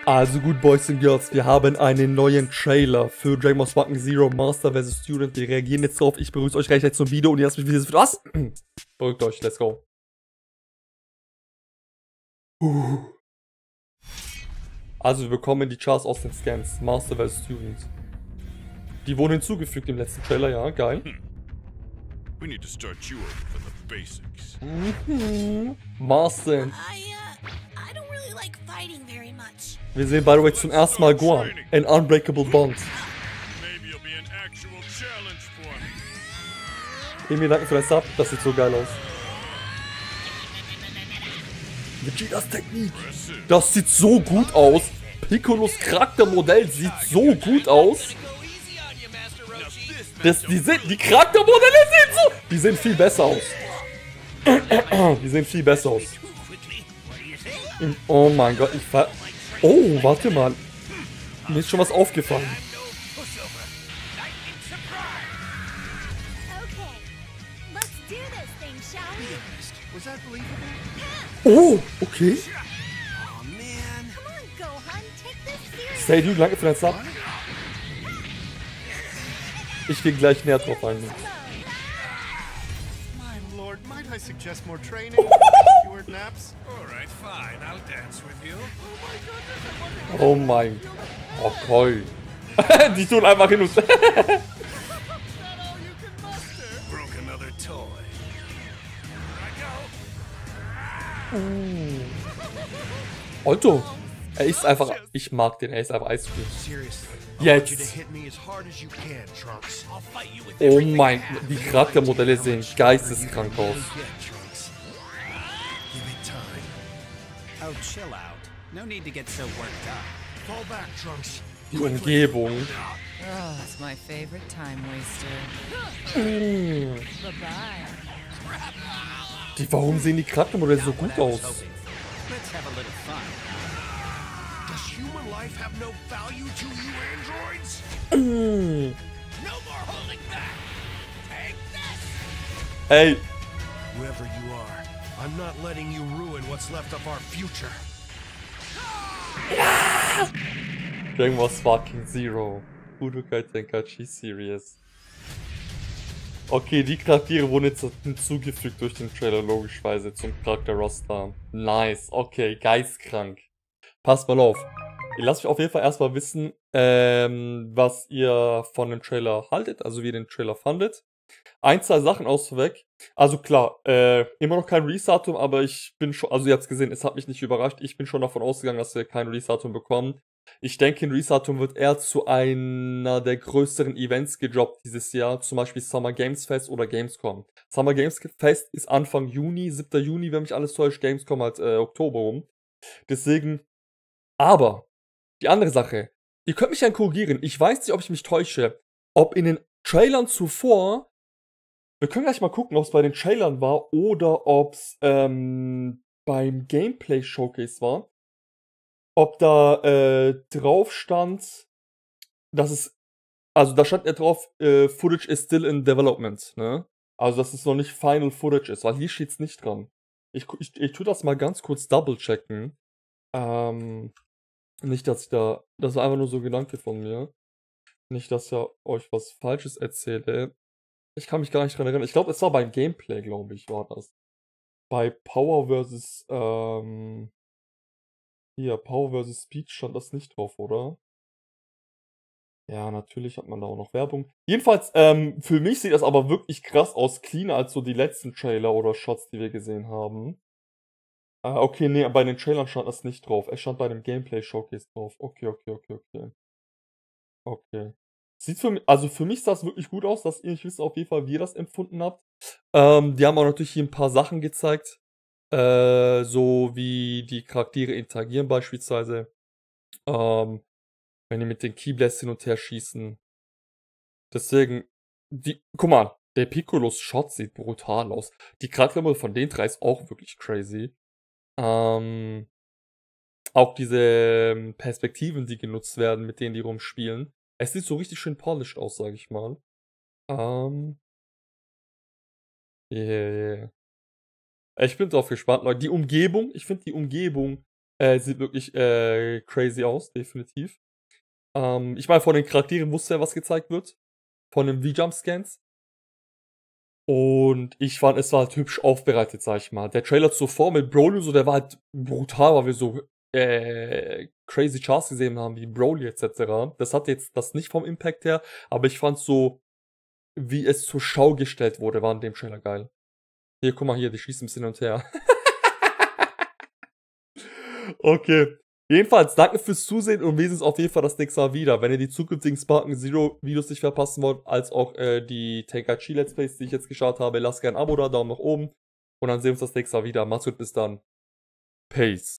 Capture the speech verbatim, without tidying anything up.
Also gut, Boys and Girls, wir haben einen neuen Trailer für Dragon Ball Sparking Zero Master versus. Student. Wir reagieren jetzt drauf. Ich begrüße euch gleich zum Video und ihr lasst mich wieder. Was? Beruhigt euch, let's go. Also wir bekommen die Charts aus den Scans. Master versus. Student. Die wurden hinzugefügt im letzten Trailer, ja, geil. We need to start you over from the basics. Mhm. Master. I, uh, I don't really like fighting very much. Wir sehen by the way zum ersten Mal Gohan. An Unbreakable Bond. Maybe you'll be an actual challenge for me. Emil, danke für dein Sub. Das sieht so geil aus. Vegetas Technik. Das sieht so gut aus. Piccolos Charaktermodell sieht so gut aus. Das, die, sind, die Charaktermodelle sehen so... Die sehen viel besser aus. Die sehen viel besser aus. Oh mein Gott, ich ver... Oh, warte mal. Mir ist schon was aufgefallen. Oh, okay. Say du, danke für dein Sub. Ich gehe gleich näher drauf ein. My lord, might I suggest more training? Fewer naps? All right, fine. I'll dance with you. Oh mein Gott. Oh toll. Die tun einfach hin und... Broke another toy. Here I go. Alter. Er ist einfach... Ich mag den, er ist einfach Eiscreme. Seriously. I want you to Jetzt. hit me as hard as you can, Trunks. I'll fight you with Oh everything mein... I have. Die Charaktermodelle sehen geisteskrank aus. Yeah, Trunks. Give it time. Oh, chill out. No need to get so worked up. Fall back, Trunks. Die Umgebung. Oh, that's my favorite time waster. Mm. Bye-bye. Die, warum sehen die Charaktermodelle so gut aus? Let's have a little fun. Does human life have no value to you, androids? Mm. No more holding back. Take this. Ey. Whoever you are, I'm not letting you ruin what's left of our future. Dragon Ball Sparking Zero. Budokai Tenkaichi Series. Okay, die Charaktere wurden jetzt hinzugefügt durch den Trailer, logischerweise, zum Charakter-Roster. Nice, okay, geistkrank. Passt mal auf. Ihr lasst mich auf jeden Fall erstmal wissen, ähm, was ihr von dem Trailer haltet, also wie ihr den Trailer fandet. Ein, zwei Sachen ausweg. Also klar, äh, immer noch kein Release-Datum, aber ich bin schon, also ihr habt es gesehen, es hat mich nicht überrascht. Ich bin schon davon ausgegangen, dass wir kein Release-Datum bekommen. Ich denke, ein Release-Datum wird eher zu einer der größeren Events gedroppt dieses Jahr, zum Beispiel Summer Games Fest oder Gamescom. Summer Games Fest ist Anfang Juni, siebter Juni, wenn mich alles täuscht, Gamescom halt äh, Oktober rum. Deswegen, aber, die andere Sache, ihr könnt mich ja korrigieren, ich weiß nicht, ob ich mich täusche, ob in den Trailern zuvor, wir können gleich mal gucken, ob es bei den Trailern war oder ob es ähm, beim Gameplay Showcase war. Ob da äh, drauf stand, dass es, also da stand ja drauf, äh, Footage is still in development, ne? Also dass es noch nicht Final Footage ist, weil hier steht's nicht dran. Ich, ich, ich tue das mal ganz kurz double checken. Ähm, nicht, dass ich da, das war einfach nur so ein Gedanke von mir. Nicht, dass ich euch was Falsches erzähle. Ich kann mich gar nicht dran erinnern. Ich glaube, es war beim Gameplay, glaube ich, war das. Bei Power versus, ähm, hier, Power versus Speed stand das nicht drauf, oder? Ja, natürlich hat man da auch noch Werbung. Jedenfalls, ähm, für mich sieht das aber wirklich krass aus, cleaner als so die letzten Trailer oder Shots, die wir gesehen haben. Ah, okay, nee, bei den Trailern stand das nicht drauf. Es stand bei dem Gameplay-Showcase drauf. Okay, okay, okay, okay. Okay. Sieht für mich, also für mich sah es wirklich gut aus, dass ihr nicht wisst auf jeden Fall, wie ihr das empfunden habt. Ähm, die haben auch natürlich hier ein paar Sachen gezeigt. Äh, so wie die Charaktere interagieren beispielsweise. Ähm, wenn die mit den Keyblades hin und her schießen. Deswegen, die, guck mal, der Piccolos Shot sieht brutal aus. Die Charaktermodelle von den drei ist auch wirklich crazy. Ähm, auch diese Perspektiven, die genutzt werden, mit denen die rumspielen. Es sieht so richtig schön polished aus, sag ich mal. Ähm, yeah, yeah. Ich bin drauf gespannt, Leute. Die Umgebung, ich finde die Umgebung Äh, sieht wirklich äh, crazy aus, definitiv. Ähm, ich meine, von den Charakteren wusste ja, was gezeigt wird. Von den V-Jump-Scans. Und ich fand, es war halt hübsch aufbereitet, sag ich mal. Der Trailer zuvor mit Broly so, der war halt brutal, weil wir so äh, crazy Charts gesehen haben, wie Broly et cetera. Das hat jetzt das nicht vom Impact her, aber ich fand so, wie es zur Schau gestellt wurde, war in dem Trailer geil. Hier, guck mal hier, die schießen ein bisschen hin und her. Okay. Jedenfalls, danke fürs Zusehen und wir sehen uns auf jeden Fall das nächste Mal wieder. Wenn ihr die zukünftigen Sparken Zero Videos nicht verpassen wollt, als auch äh, die Tenkaichi Let's Plays, die ich jetzt geschaut habe, lasst gerne ein Abo da, Daumen nach oben. Und dann sehen wir uns das nächste Mal wieder. Macht's gut, bis dann. Peace.